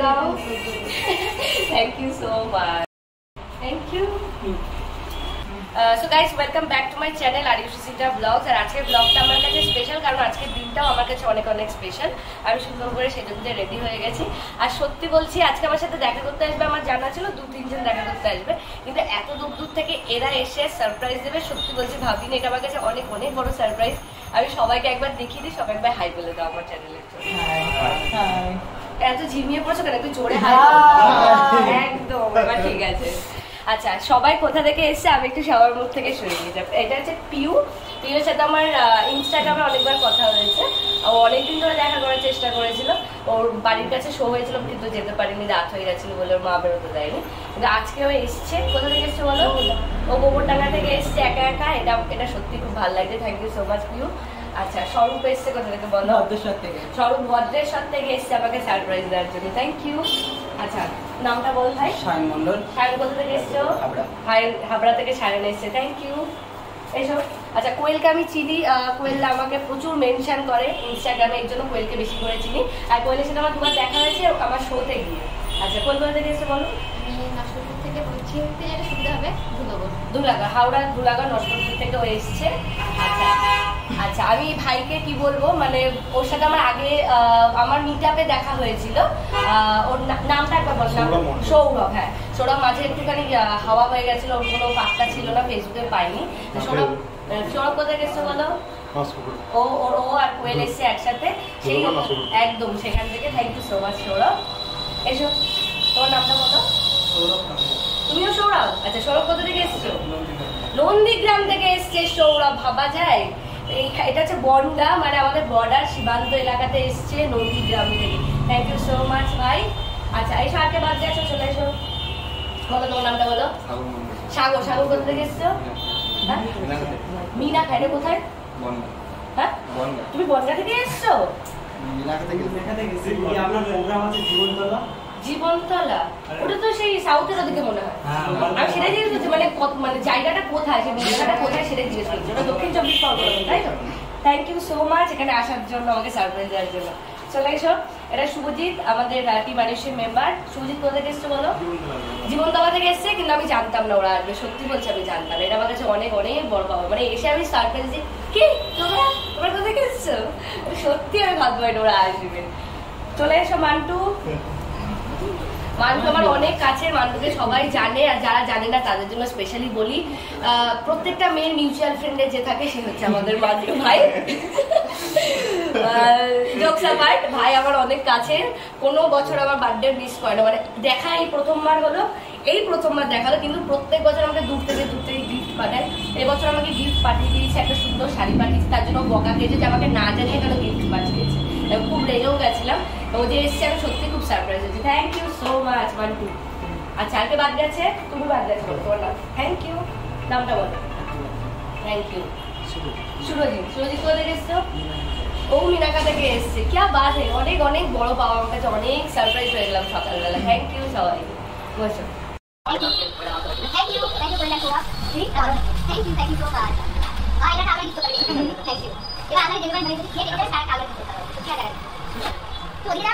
Wow. Thank you so much. Thank you. So guys, welcome back to my channel Ariyushi Sinha Vlogs. আর আজকের ব্লগটা আমার কাছে special, কারণ আজকের দিনটাও আমার কাছে অনেক অনেক স্পেশাল। আমি সুন্দর করে সেজে রেডি হয়ে গেছি। আর সত্যি বলছি, আজকে আমার সাথে দেখা করতে আসবে আমার জানা ছিল 2-3 জন দেখা করতে আসবে, কিন্তু এত দূর দূর থেকে এরা এসে সারপ্রাইজ দেবে, সত্যি বলছি ভাবিনি। এটা আমার কাছে অনেক অনেক বড় সারপ্রাইজ। আমি সবাইকে একবার দেখিয়ে দিই, সবাই একবার হাই বলে দাও আমার চ্যানেলের জন্য। এত ঝিমিয়ে পড়ছো কেন? একটু জোরে হাই একদম। ঠিক আছে, আচ্ছা সবাই কোথা থেকে এসছে আমি একটু সবার মুখ থেকে শুনে নিয়ে যাবো। এটা হচ্ছে পিউর সাথে আমার ইনস্টাগ্রামে অনেকবার কথা হয়েছে। ও অনেকদিন ধরে দেখা করার চেষ্টা করেছিল, ওর বাড়ির কাছে শো হয়েছিল কিন্তু যেতে পারিনি, রাত হয়ে গেছিল বলে ওর মা বেরোতে দেয়নি। কিন্তু আজকেও এসছে। কোথা থেকে এসছে বলো? ও গোবরডাঙ্গা থেকে এসছে একা একা। এটা সত্যি খুব ভালো লাগছে। Thank you so much Piu. আচ্ছা স্বরূপ এসছে কোথা থেকে বলো? স্বরূপ ভদ্রেশ্বর থেকে এসছে আমাকে সারপ্রাইজ দেওয়ার জন্য। Thank you. আচ্ছা নামটা বল ভাই। সায়ন মন্ডল। সায়ন কোথা থেকে এসছো? হাবড়া থেকে সায়ন এসছে। Thank you. এসো। আচ্ছা কোয়েলকে আমি চিনি, কোয়েল আমাকে প্রচুর মেনশন করে ইনস্টাগ্রামে, এর জন্য কোয়েলকে বেশি করে চিনি। আর কোয়েলের সাথে আমার দুবার দেখা হয়েছে আমার শোতে গিয়ে। আচ্ছা কোয়েল কোথা থেকে এসছে বলো? নষ্টপুর থেকে বলছি, সুবিধা হবে ধুলাগড়, হাওড়া ধুলাগড় নষ্টপুর থেকে ও এসছে। আচ্ছা আচ্ছা আমি ভাইকে কি বলবো, মানে ওর সাথে আমার আগে আমার মিট আপে দেখা হয়েছিল। ওর নামটা একবার বল। সৌরভ। হ্যাঁ সৌরভ মাঝে একটুখানি হাওয়া হয়ে গেছিল, ওর কোনো পাত্তা ছিল না, ফেসবুকে পাইনি। সৌরভ কোথায় গেছে বলো? ও আর কোয়েল এসছে একসাথে, সেই একদম সেখান থেকে। Thank you so much Sourav. এসো তোমার নামটা বলো। তুমিও সৌরভ? আচ্ছা সৌরভ কোথা থেকে এসছো? নন্দীগ্রাম থেকে এসছে সৌরভ, ভাবা যায়। এটা হচ্ছে বনগা, মানে আমাদের বর্ডার সীমান্ত এলাকাতে এসছে নন্দীগ্রাম থেকে। থ্যাংক ইউ সো মাচ ভাই। আচ্ছা এই সারকে বাদ দিয়ে আসো, চলে এসো। বলো তোমার নামটা বলো। সাগর। সাগর কোথা থেকে এসছো? মিনা খাইলে কোথায়? হ্যাঁ তুমি বনগা থেকে এসছো? জীবনতলা ওটা তো সেই সাউথের ওদিকে মনে হয়। আমি সেটাই জিজ্ঞেস করছি, মানে জায়গাটা কোথায়, সেই জায়গাটা কোথায় সেটাই জিজ্ঞেস করছি। ওটা দক্ষিণ 24 পরগনা, তাই তো? থ্যাংক ইউ সো মাচ এখানে আসার জন্য, আমাকে সারপ্রাইজ দেওয়ার জন্য। চলে এসো। এটা শুভজিৎ, আমাদের টিম আরিউশির মেম্বার। শুভজিৎ কোথা থেকে এসছো বলো? জীবনতলা থেকে এসছে, কিন্তু আমি জানতাম না ওরা আসবে। সত্যি বলছি আমি জানতাম। এটা আমার কাছে অনেক অনেক বড় পাওয়া, মানে এসে আমি সারপ্রাইজ দিই কি তোমরা কোথা থেকে এসছো, সত্যি আমি ভাববো এটা ওরা আসবে। চলে এসো মান্টু। মান্টু আমার অনেক কাছের, মান্টুকে সবাই জানে, আর যারা জানে না তাদের জন্য স্পেশালি বলি, প্রত্যেকটা মেয়ের মিউচুয়াল ফ্রেন্ডে যে থাকে সে হচ্ছে আমাদের মান্টু ভাই। জোকস অ্যাপার্ট, ভাই আমার অনেক কাছের। কোনো বছর আমার বার্থডে মিস করে না, মানে দেখা এই প্রথমবার হলো, এই প্রথমবার দেখালো, কিন্তু প্রত্যেক বছর আমাকে দূর থেকে গিফট পাঠায়। এবছর আমাকে গিফট পাঠিয়ে দিয়েছে, একটা সুন্দর শাড়ি পাঠিয়েছে, তার জন্য বকা খেয়েছে যে আমাকে না জানিয়ে কেন গিফট পাঠিয়েছে। খুব রেগেও গেছিলাম। ও যে এসছে আমি সত্যি খুব সারপ্রাইজ হয়েছি। Thank you so much Mantu. আচ্ছা আজকে বাদ গেছে, তুমি বাদ গেছে বলো তোমার নাম। Thank you. নামটা বলো। Thank you. সুরজিৎ। সুরজিৎ কোথা থেকে এসছো? ও মিনাকা থেকে এসছে। কি বাত হে, অনেক অনেক বড় পাওয়া আমার কাছে, অনেক সারপ্রাইজ হয়ে গেলাম সকালবেলা। থ্যাংক ইউ সবাই। বসো। Thank you so much. এটা আমরা গিফট করি। Thank you. এবার আমরা ডেলিভারি মানে দিয়ে এটা স্যার কালার করতে হবে। ঠিক আছে। তো এটা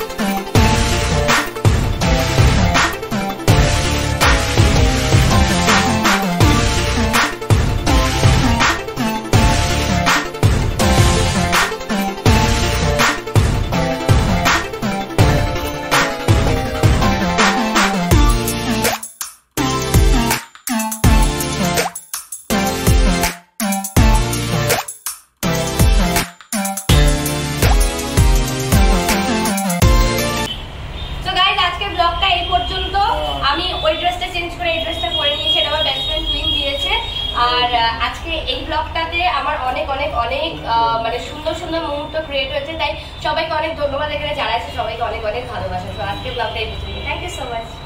আর আজকে এই ব্লগটাতে আমার অনেক অনেক অনেক মানে সুন্দর সুন্দর মুহূর্ত ক্রিয়েট হয়েছে, তাই সবাইকে অনেক ধন্যবাদ। এখানে যারা আছে সবাইকে অনেক অনেক ভালোবাসা। আজকে ব্লগটা এই পর্যন্ত। Thank you so much.